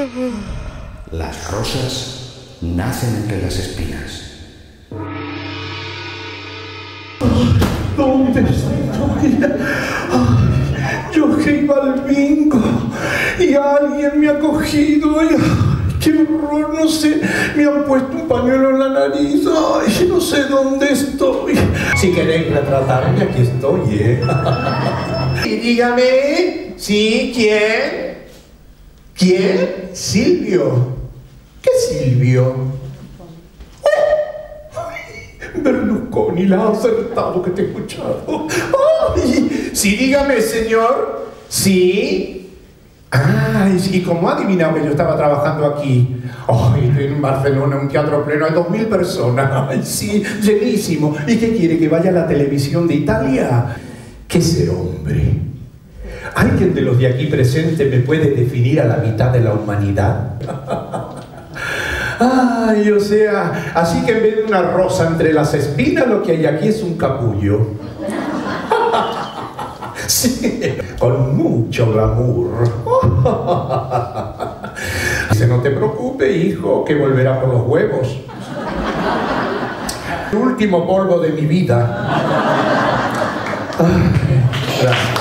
Las rosas nacen entre las espinas. ¿Dónde estoy? Ay, yo que iba al bingo y alguien me ha cogido y... ¡Qué horror! No sé, me han puesto un pañuelo en la nariz. ¡Ay, no sé dónde estoy! Si queréis retratarme, aquí estoy, ¿eh? Y dígame, ¿sí? ¿Quién? ¿Quién? Silvio. ¿Qué Silvio? ¡Ay! Berlusconi, la ha acertado que te he escuchado. ¡Ay! Sí, dígame, señor. ¿Sí? Ay, ¿y cómo ha adivinado que yo estaba trabajando aquí? Ay, estoy en Barcelona, un teatro pleno, hay 2000 personas. Ay, sí, llenísimo. ¿Y qué quiere, que vaya a la televisión de Italia? ¿Qué ese hombre? ¿Alguien de los de aquí presentes me puede definir a la mitad de la humanidad? Ay, o sea, así que en vez de una rosa entre las espinas, lo que hay aquí es un capullo. Sí, con mucho glamour. Dice, no te preocupes, hijo, que volverá por los huevos. El último polvo de mi vida. Gracias.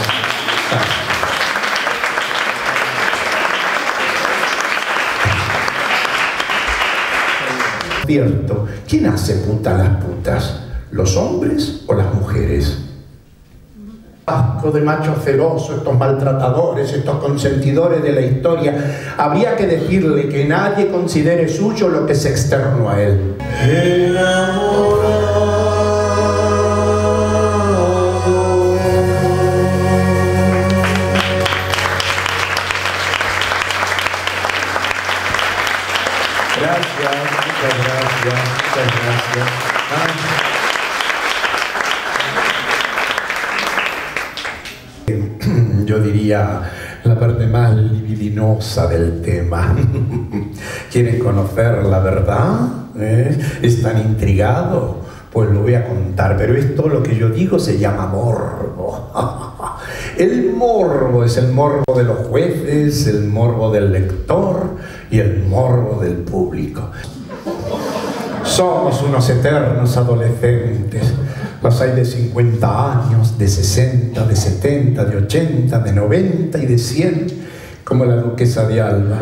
Cierto, ¿quién hace puta a las putas? ¿Los hombres o las mujeres? Asco de machos celosos, estos maltratadores, estos consentidores de la historia. Habría que decirle que nadie considere suyo lo que es externo a él. Gracias, muchas gracias, muchas gracias. Yo diría la parte más libidinosa del tema. ¿Quieren conocer la verdad? ¿Están intrigados? Pues lo voy a contar, pero esto lo que yo digo se llama morbo. El morbo es el morbo de los jueces, el morbo del lector y el morbo del público. Somos unos eternos adolescentes. Los hay de 50 años, de 60, de 70, de 80, de 90 y de 100, como la duquesa de Alba.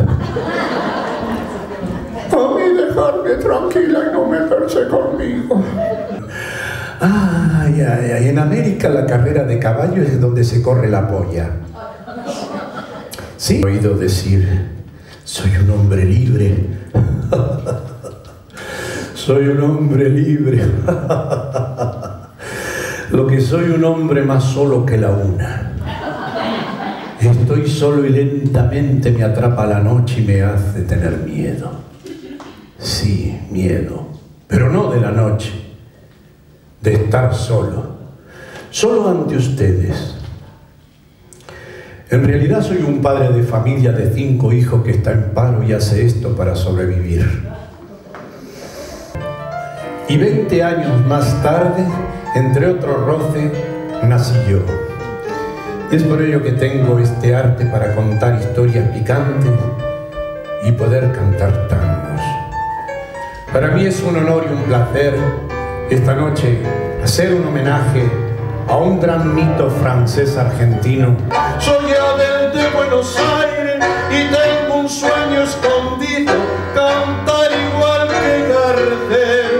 A mí dejarme tranquila y no meterse conmigo. Ay, ay, ay, en América la carrera de caballo es donde se corre la polla. Sí, he oído decir, soy un hombre libre. Soy un hombre libre. Lo que soy un hombre más solo que la una. Estoy solo y lentamente me atrapa la noche y me hace tener miedo. Sí, miedo. Pero no de la noche. De estar solo. Solo ante ustedes. En realidad soy un padre de familia de 5 hijos que está en paro y hace esto para sobrevivir. Y 20 años más tarde, entre otro roce, nací yo. Es por ello que tengo este arte para contar historias picantes y poder cantar tangos. Para mí es un honor y un placer esta noche hacer un homenaje a un gran mito francés-argentino. Soy Abel de Buenos Aires y tengo un sueño escondido, cantar igual que Gardel.